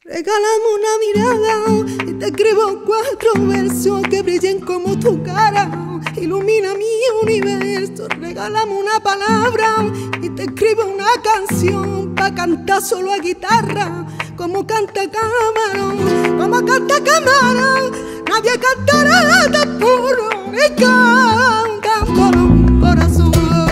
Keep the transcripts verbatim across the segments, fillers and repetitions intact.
Regálame una mirada y te escribo cuatro versos que brillen como tu cara. Ilumina mi universo. Regálame una palabra y te escribo una canción pa' cantar solo a guitarra, como canta Camarón, como canta Camarón. Nadie cantará tan puro y canta por un corazón.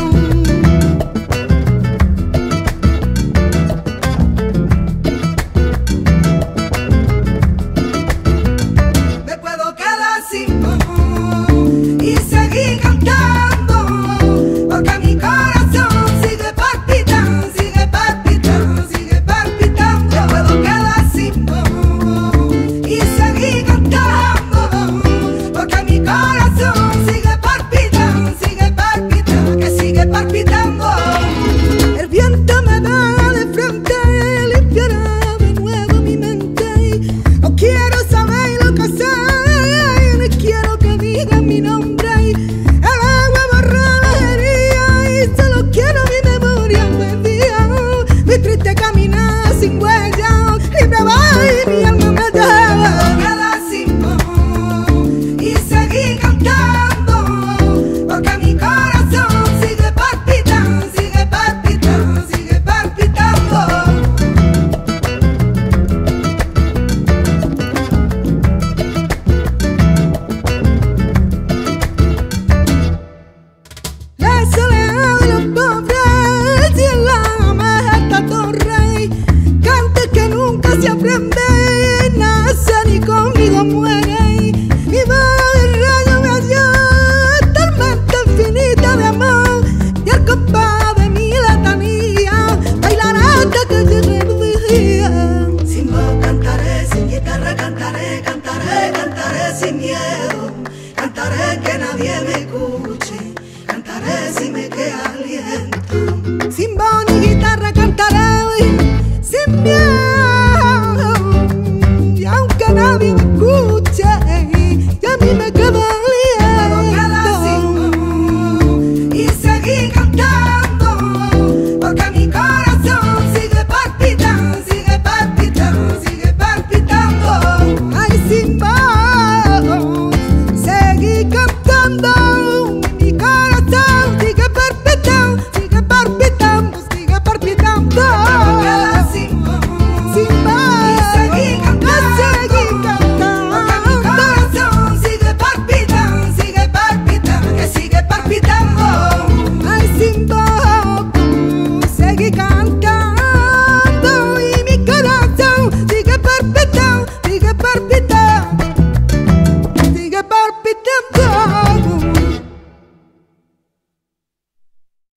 Me puedo quedar sin voz y seguir cantando, porque mi corazón sigue palpitando, sigue palpitando, sigue palpitando. Me puedo quedar sin voz y seguir cantando, porque mi corazón sigue palpitando, sigue palpitando, que sigue palpitando. El viento me da de frente, limpiará de nuevo mi mente. No quiero saber lo que sé, ni quiero que digan mi nombre. El agua borra la herida y solo quiero mi memoria perdida. Mi triste caminar sin huella, libre va y mi alma me lleva. Quedar sin voz y seguir cantando, porque mi corazón sigue palpitando, sigue palpitando, sigue palpitando. La soledad de los pobres y en la majestad torre, cantes que nunca se aprende.